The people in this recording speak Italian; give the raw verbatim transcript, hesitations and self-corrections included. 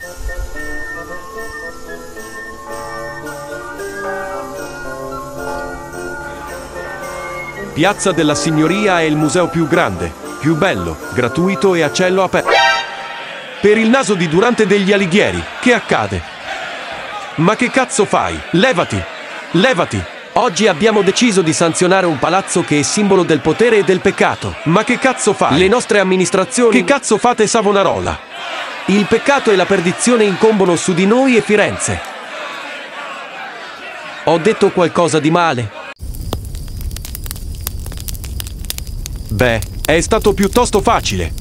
Piazza della Signoria è il museo più grande, più bello, gratuito e a cielo aperto. Per il naso di Durante degli Alighieri, che accade? Ma che cazzo fai? Levati! Levati! Oggi abbiamo deciso di sanzionare un palazzo che è simbolo del potere e del peccato. Ma che cazzo fai? Le nostre amministrazioni... Che cazzo fate, Savonarola? Il peccato e la perdizione incombono su di noi e Firenze. Ho detto qualcosa di male? Beh, è stato piuttosto facile.